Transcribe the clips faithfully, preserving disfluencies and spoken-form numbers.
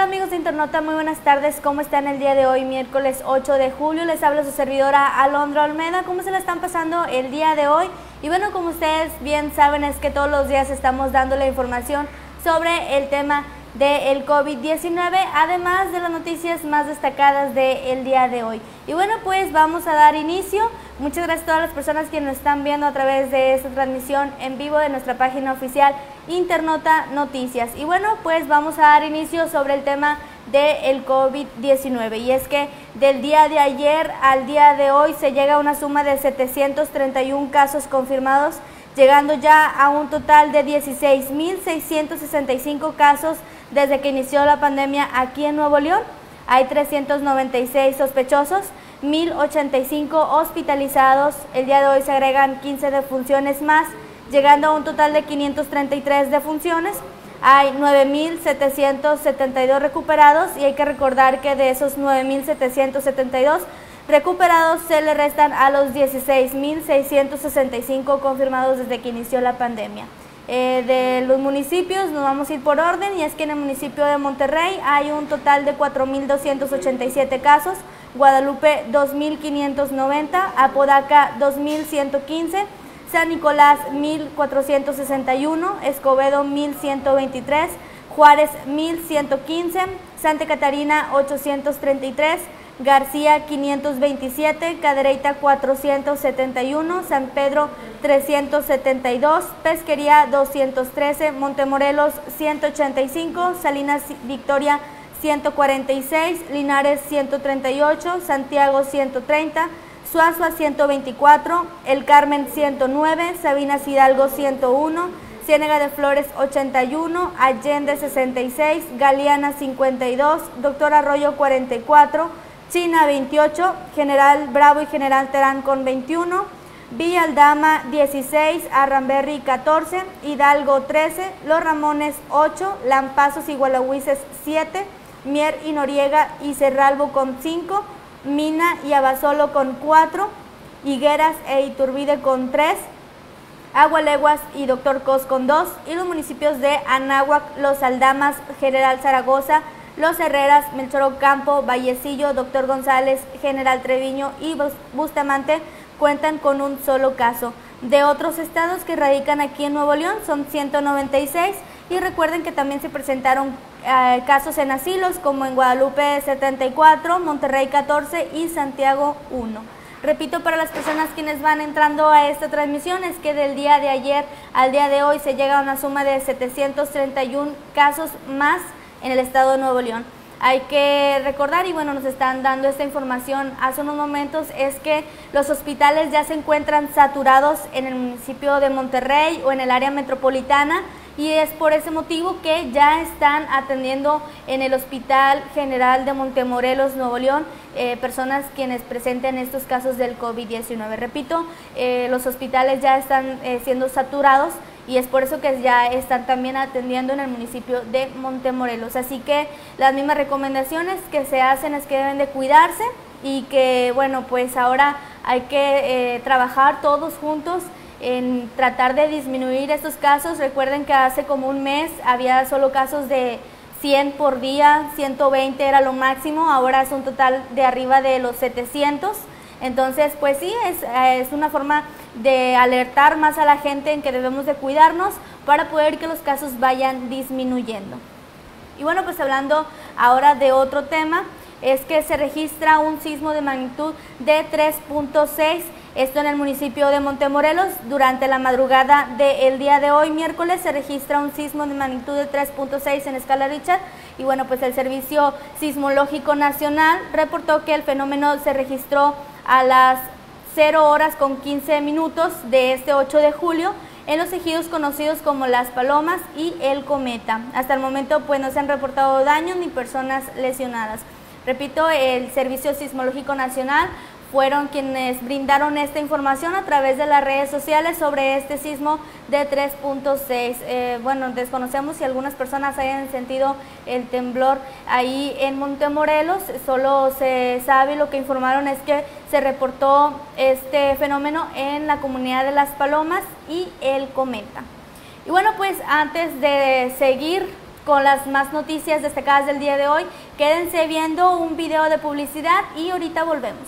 tal, amigos de Internauta? Muy buenas tardes, ¿cómo están el día de hoy, miércoles ocho de julio? Les habla su servidora Alondra Olmeda. ¿Cómo se la están pasando el día de hoy? Y bueno, como ustedes bien saben, es que todos los días estamos dando la información sobre el tema del COVID diecinueve, además de las noticias más destacadas del día de hoy. Y bueno, pues vamos a dar inicio. Muchas gracias a todas las personas que nos están viendo a través de esta transmisión en vivo de nuestra página oficial Internauta Noticias. Y bueno, pues vamos a dar inicio sobre el tema del COVID diecinueve. Y es que del día de ayer al día de hoy se llega a una suma de setecientos treinta y uno casos confirmados, llegando ya a un total de dieciséis mil seiscientos sesenta y cinco casos desde que inició la pandemia aquí en Nuevo León. Hay trescientos noventa y seis sospechosos, mil ochenta y cinco hospitalizados. El día de hoy se agregan quince defunciones más, llegando a un total de quinientos treinta y tres defunciones. Hay nueve mil setecientos setenta y dos recuperados y hay que recordar que de esos nueve mil setecientos setenta y dos recuperados se le restan a los dieciséis mil seiscientos sesenta y cinco confirmados desde que inició la pandemia. Eh, de los municipios nos vamos a ir por orden, y es que en el municipio de Monterrey hay un total de cuatro mil doscientos ochenta y siete casos, Guadalupe dos mil quinientos noventa, Apodaca dos mil ciento quince, San Nicolás mil cuatrocientos sesenta y uno, Escobedo mil ciento veintitrés, Juárez mil ciento quince, Santa Catarina ochocientos treinta y tres, García quinientos veintisiete, Cadereyta cuatrocientos setenta y uno, San Pedro trescientos setenta y dos, Pesquería doscientos trece, Montemorelos ciento ochenta y cinco, Salinas Victoria ciento cuarenta y seis, Linares ciento treinta y ocho, Santiago ciento treinta, Suazua ciento veinticuatro, El Carmen ciento nueve, Sabinas Hidalgo ciento uno, Ciénega de Flores ochenta y uno, Allende sesenta y seis, Galeana cincuenta y dos, Doctor Arroyo cuarenta y cuatro, China veintiocho, General Bravo y General Terán con veintiuno, Villa Aldama dieciséis, Arramberri catorce, Hidalgo trece, Los Ramones ocho, Lampazos y Gualahuises siete, Mier y Noriega y Cerralbo con cinco, Mina y Abasolo con cuatro, Higueras e Iturbide con tres, Agualeguas y Doctor Cos con dos, y los municipios de Anáhuac, Los Aldamas, General Zaragoza, Los Herreras, Melchor Ocampo, Vallecillo, Doctor González, General Treviño y Bustamante cuentan con un solo caso. De otros estados que radican aquí en Nuevo León son ciento noventa y seis, y recuerden que también se presentaron eh, casos en asilos, como en Guadalupe setenta y cuatro, Monterrey catorce y Santiago uno. Repito, para las personas quienes van entrando a esta transmisión, es que del día de ayer al día de hoy se llega a una suma de setecientos treinta y uno casos más en el estado de Nuevo León. Hay que recordar, y bueno, nos están dando esta información hace unos momentos, es que los hospitales ya se encuentran saturados en el municipio de Monterrey o en el área metropolitana, y es por ese motivo que ya están atendiendo en el Hospital General de Montemorelos, Nuevo León, eh, personas quienes presenten estos casos del COVID diecinueve. Repito, eh, los hospitales ya están eh, siendo saturados, y es por eso que ya están también atendiendo en el municipio de Montemorelos. Así que las mismas recomendaciones que se hacen es que deben de cuidarse, y que bueno, pues ahora hay que eh, trabajar todos juntos en tratar de disminuir estos casos. Recuerden que hace como un mes había solo casos de cien por día, ciento veinte era lo máximo, ahora es un total de arriba de los setecientos. Entonces, pues sí, es, es una forma de alertar más a la gente en que debemos de cuidarnos para poder que los casos vayan disminuyendo. Y bueno, pues hablando ahora de otro tema, es que se registra un sismo de magnitud de tres punto seis, esto en el municipio de Montemorelos. Durante la madrugada del día de hoy, miércoles, se registra un sismo de magnitud de tres punto seis en escala Richter, y bueno, pues el Servicio Sismológico Nacional reportó que el fenómeno se registró a las cero horas con quince minutos de este ocho de julio en los ejidos conocidos como Las Palomas y El Cometa. Hasta el momento pues no se han reportado daños ni personas lesionadas. Repito, el Servicio Sismológico Nacional fueron quienes brindaron esta información a través de las redes sociales sobre este sismo de tres punto seis. Eh, bueno, desconocemos si algunas personas hayan sentido el temblor ahí en Montemorelos, solo se sabe, lo que informaron es que se reportó este fenómeno en la comunidad de Las Palomas y El Cometa. Y bueno, pues antes de seguir con las más noticias destacadas del día de hoy. Quédense viendo un video de publicidad y ahorita volvemos.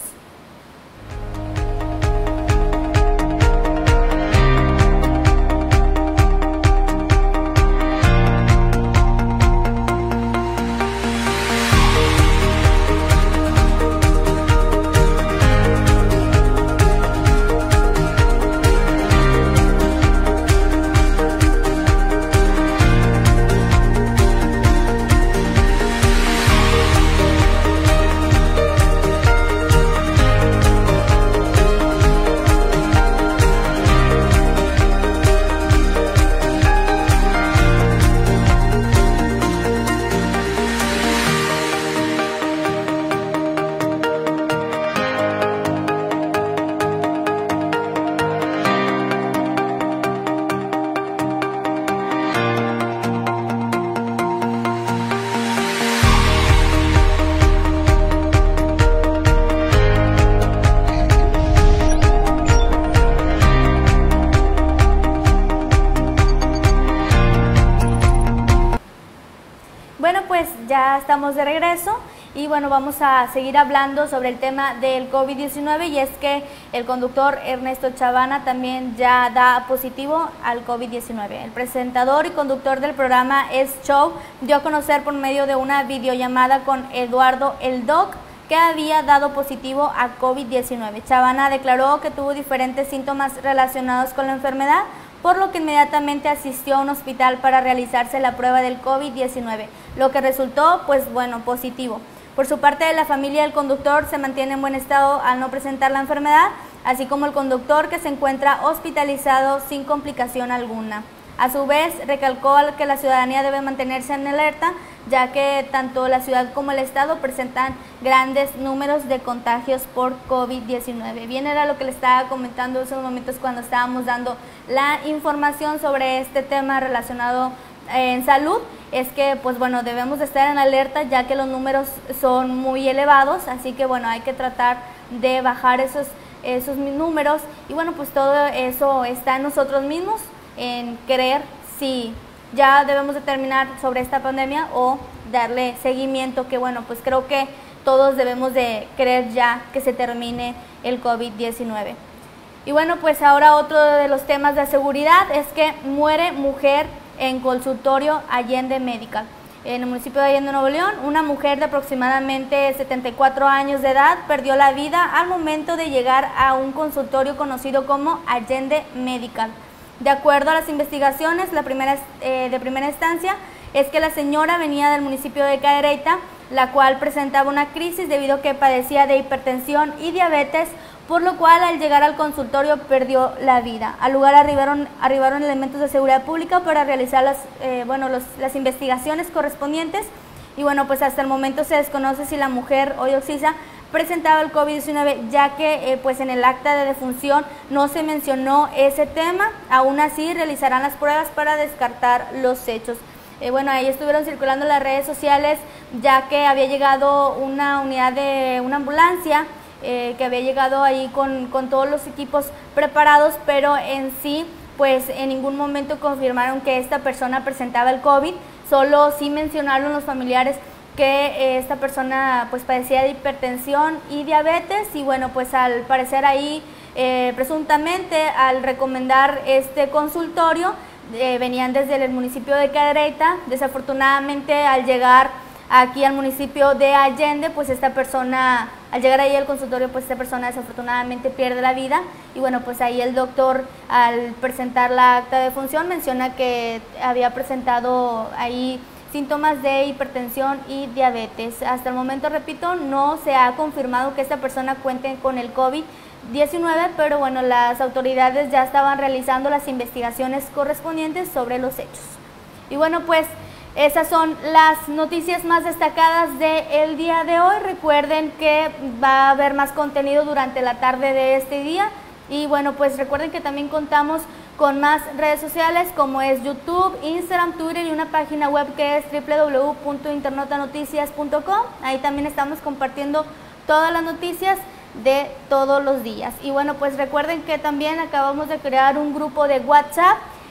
Bueno, pues ya estamos de regreso y bueno, vamos a seguir hablando sobre el tema del COVID diecinueve, y es que el conductor Ernesto Chavana también ya da positivo al COVID diecinueve. El presentador y conductor del programa Es Show dio a conocer por medio de una videollamada con Eduardo El Doc que había dado positivo a COVID diecinueve. Chavana declaró que tuvo diferentes síntomas relacionados con la enfermedad, por lo que inmediatamente asistió a un hospital para realizarse la prueba del COVID diecinueve, lo que resultó, pues bueno, positivo. Por su parte, la familia del conductor se mantiene en buen estado al no presentar la enfermedad, así como el conductor, que se encuentra hospitalizado sin complicación alguna. A su vez, recalcó que la ciudadanía debe mantenerse en alerta, ya que tanto la ciudad como el estado presentan grandes números de contagios por COVID diecinueve. Bien, era lo que le estaba comentando en esos momentos cuando estábamos dando la información sobre este tema relacionado eh, en salud. Es que, pues bueno, debemos de estar en alerta, ya que los números son muy elevados, así que bueno, hay que tratar de bajar esos, esos números, y bueno, pues todo eso está en nosotros mismos, en querer si ya debemos de terminar sobre esta pandemia o darle seguimiento, que bueno, pues creo que todos debemos de querer ya que se termine el COVID diecinueve. Y bueno, pues ahora otro de los temas de seguridad es que muere mujer en consultorio Allende Medical. En el municipio de Allende, Nuevo León, una mujer de aproximadamente setenta y cuatro años de edad perdió la vida al momento de llegar a un consultorio conocido como Allende Medical. De acuerdo a las investigaciones, la primera, eh, de primera instancia, es que la señora venía del municipio de Cadereyta, la cual presentaba una crisis debido a que padecía de hipertensión y diabetes, por lo cual al llegar al consultorio perdió la vida. Al lugar arribaron, arribaron elementos de seguridad pública para realizar las, eh, bueno, los, las investigaciones correspondientes, y bueno, pues hasta el momento se desconoce si la mujer hoy occisa presentaba el COVID diecinueve, ya que eh, pues en el acta de defunción no se mencionó ese tema. Aún así realizarán las pruebas para descartar los hechos. Eh, bueno, ahí estuvieron circulando en las redes sociales, ya que había llegado una unidad de una ambulancia, eh, que había llegado ahí con, con todos los equipos preparados, pero en sí pues en ningún momento confirmaron que esta persona presentaba el COVID, solo sí mencionaron los familiares que eh, esta persona pues padecía de hipertensión y diabetes, y bueno, pues al parecer ahí eh, presuntamente al recomendar este consultorio eh, venían desde el municipio de Cadereyta. Desafortunadamente, al llegar aquí al municipio de Allende, pues esta persona, al llegar ahí al consultorio, pues esta persona desafortunadamente pierde la vida, y bueno, pues ahí el doctor, al presentar la acta de defunción, menciona que había presentado ahí síntomas de hipertensión y diabetes. Hasta el momento, repito, no se ha confirmado que esta persona cuente con el COVID diecinueve, pero bueno, las autoridades ya estaban realizando las investigaciones correspondientes sobre los hechos. Y bueno, pues esas son las noticias más destacadas del día de hoy. Recuerden que va a haber más contenido durante la tarde de este día, y bueno, pues recuerden que también contamos con más redes sociales como es YouTube, Instagram, Twitter y una página web que es doble u doble u doble u punto internautanoticias punto com. Ahí también estamos compartiendo todas las noticias de todos los días. Y bueno, pues recuerden que también acabamos de crear un grupo de WhatsApp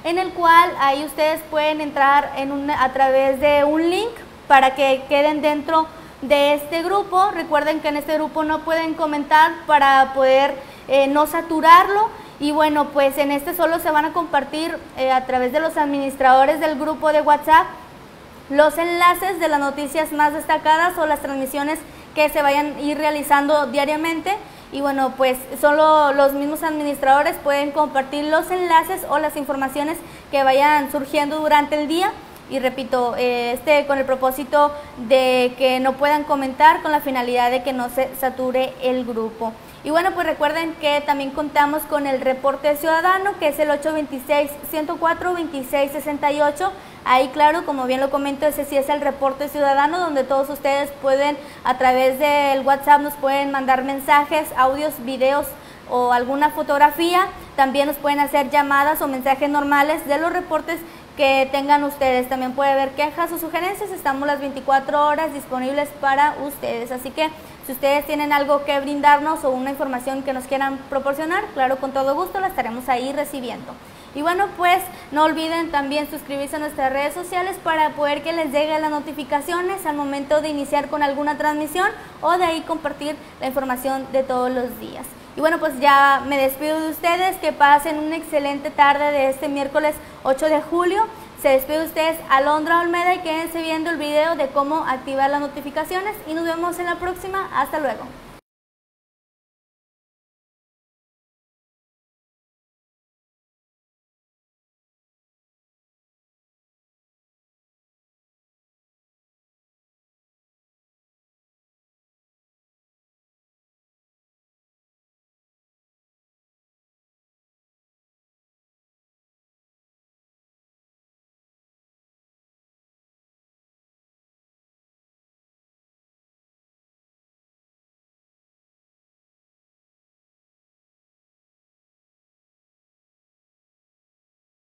en el cual ahí ustedes pueden entrar en un, a través de un link para que queden dentro de este grupo. Recuerden que en este grupo no pueden comentar para poder eh, no saturarlo. Y bueno, pues en este solo se van a compartir eh, a través de los administradores del grupo de WhatsApp los enlaces de las noticias más destacadas o las transmisiones que se vayan a ir realizando diariamente. Y bueno, pues solo los mismos administradores pueden compartir los enlaces o las informaciones que vayan surgiendo durante el día. Y repito, eh, este con el propósito de que no puedan comentar, con la finalidad de que no se sature el grupo. Y bueno, pues recuerden que también contamos con el reporte ciudadano, que es el ocho dos seis, uno cero cuatro, dos seis seis ocho. Ahí, claro, como bien lo comento, ese sí es el reporte ciudadano, donde todos ustedes pueden, a través del WhatsApp, nos pueden mandar mensajes, audios, videos o alguna fotografía. También nos pueden hacer llamadas o mensajes normales de los reportes que tengan ustedes. También puede haber quejas o sugerencias. Estamos las veinticuatro horas disponibles para ustedes. Así que si ustedes tienen algo que brindarnos o una información que nos quieran proporcionar, claro, con todo gusto la estaremos ahí recibiendo. Y bueno, pues no olviden también suscribirse a nuestras redes sociales para poder que les lleguen las notificaciones al momento de iniciar con alguna transmisión o de ahí compartir la información de todos los días. Y bueno, pues ya me despido de ustedes, que pasen una excelente tarde de este miércoles ocho de julio. Se despide de ustedes Alondra Olmeda y quédense viendo el video de cómo activar las notificaciones y nos vemos en la próxima. Hasta luego.